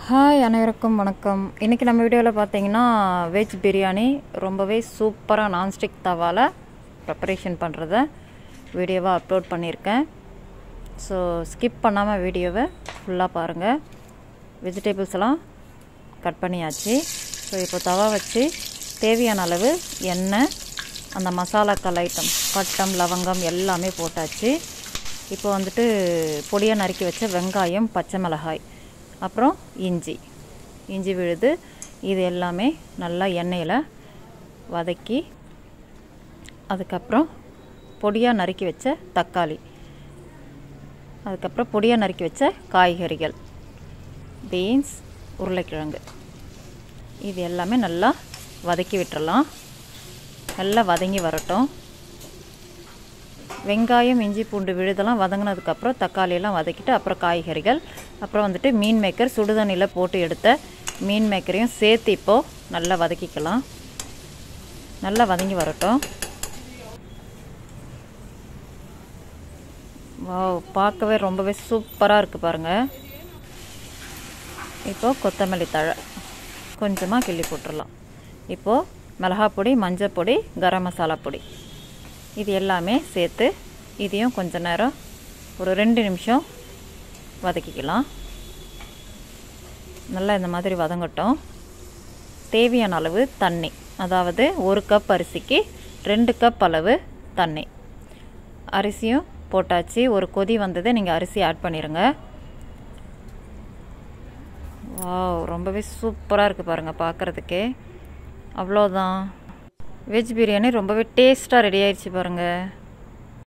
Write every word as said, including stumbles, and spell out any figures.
Hi அனைவருக்கும் வணக்கம். இன்றைக்கி நம்ம வீடியோவில் பார்த்தீங்கன்னா வெஜ் பிரியாணி ரொம்பவே சூப்பராக நான்ஸ்டிக் தவாவில் ப்ரிப்பரேஷன் பண்ணுறத வீடியோவாக அப்லோட் பண்ணியிருக்கேன். ஸோ ஸ்கிப் பண்ணாமல் வீடியோவை ஃபுல்லாக பாருங்கள். வெஜிடபிள்ஸ் எல்லாம் கட் பண்ணியாச்சு. ஸோ இப்போ தவா வச்சு தேவையான அளவு எண்ணெய், அந்த மசாலாக்கள் ஐட்டம் பட்டம் லவங்கம் எல்லாமே போட்டாச்சு. இப்போ வந்துட்டு பொடியாக நறுக்கி வச்ச வெங்காயம், பச்சை மிளகாய், அப்புறம் இஞ்சி இஞ்சி விழுது இது எல்லாமே நல்லா எண்ணெயில் வதக்கி, அதுக்கப்புறம் பொடியாக நறுக்கி வச்ச தக்காளி, அதுக்கப்புறம் பொடியாக நறுக்கி வச்ச காய்கறிகள், பீன்ஸ், உருளைக்கிழங்கு இது எல்லாமே நல்லா வதக்கி விட்டுறலாம். நல்லா வதங்கி வரட்டும். வெங்காயம், இஞ்சி, பூண்டு விழுதெல்லாம் வதங்கினதுக்கப்புறம் தக்காளியெல்லாம் வதக்கிட்டு அப்புறம் காய்கறிகள், அப்புறம் வந்துட்டு மீன் மேக்கர் சுடுதண்ணியில் போட்டு எடுத்த மீன் மேக்கரையும் சேர்த்து இப்போது நல்லா வதக்கிக்கலாம். நல்லா வதங்கி வரட்டும். வாவ், பார்க்கவே ரொம்பவே சூப்பராக இருக்குது பாருங்கள். இப்போது கொத்தமல்லி தழை கொஞ்சமாக கிள்ளி போட்டுடலாம். இப்போது மிளகாய் பொடி, மஞ்சள் பொடி, கரம் மசாலா பொடி இது எல்லாமே சேர்த்து இதையும் கொஞ்ச நேரம் ஒரு ரெண்டு நிமிஷம் வதக்கிக்கலாம். நல்லா இந்த மாதிரி வதங்கட்டும். தேவையான அளவு தண்ணி, அதாவது ஒரு கப் அரிசிக்கு ரெண்டு கப் அளவு தண்ணி. அரிசியும் போட்டாச்சு. ஒரு கொதி வந்ததை நீங்கள் அரிசி ஆட் பண்ணிடுங்க. வாவ், ரொம்பவே சூப்பராக இருக்குது பாருங்கள் பார்க்குறதுக்கே. அவ்வளோதான், வெஜ் பிரியாணி ரொம்பவே டேஸ்ட்டாக ரெடி ஆயிடுச்சு பாருங்கள்.